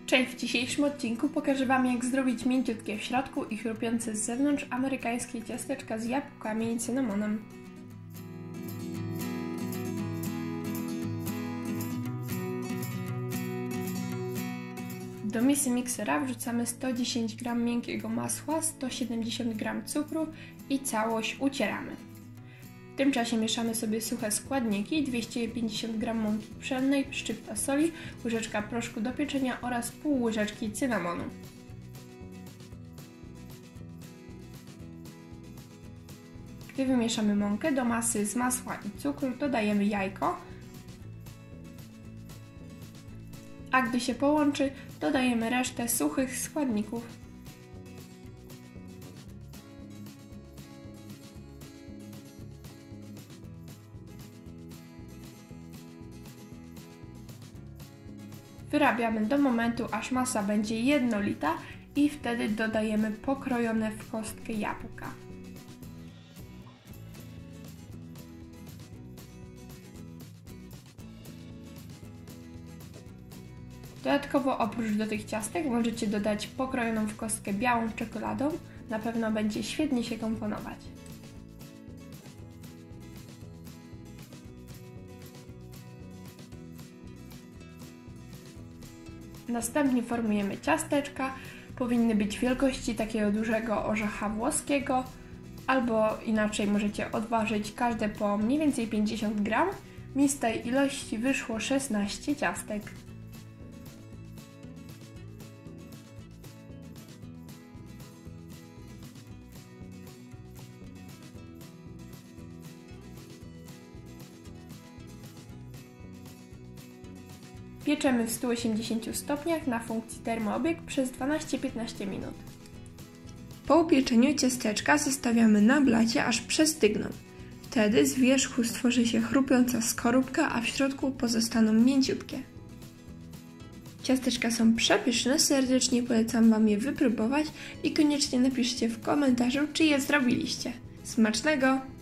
Cześć, w dzisiejszym odcinku pokażę Wam, jak zrobić mięciutkie w środku i chrupiące z zewnątrz amerykańskie ciasteczka z jabłkami i cynamonem. Do misy miksera wrzucamy 110 g miękkiego masła, 170 g cukru i całość ucieramy. W tym czasie mieszamy sobie suche składniki, 250 g mąki pszennej, szczypta soli, łyżeczka proszku do pieczenia oraz pół łyżeczki cynamonu. Gdy wymieszamy mąkę, do masy z masła i cukru dodajemy jajko, a gdy się połączy, dodajemy resztę suchych składników. Wyrabiamy do momentu, aż masa będzie jednolita i wtedy dodajemy pokrojone w kostkę jabłka. Dodatkowo oprócz do tych ciastek możecie dodać pokrojoną w kostkę białą czekoladą, na pewno będzie świetnie się komponować. Następnie formujemy ciasteczka, powinny być wielkości takiego dużego orzecha włoskiego, albo inaczej możecie odważyć każde po mniej więcej 50 g. Mi z tej ilości wyszło 16 ciastek. Pieczemy w 180 stopniach na funkcji termoobieg przez 12-15 minut. Po upieczeniu ciasteczka zostawiamy na blacie, aż przestygną. Wtedy z wierzchu stworzy się chrupiąca skorupka, a w środku pozostaną mięciutkie. Ciasteczka są przepyszne, serdecznie polecam Wam je wypróbować i koniecznie napiszcie w komentarzu, czy je zrobiliście. Smacznego!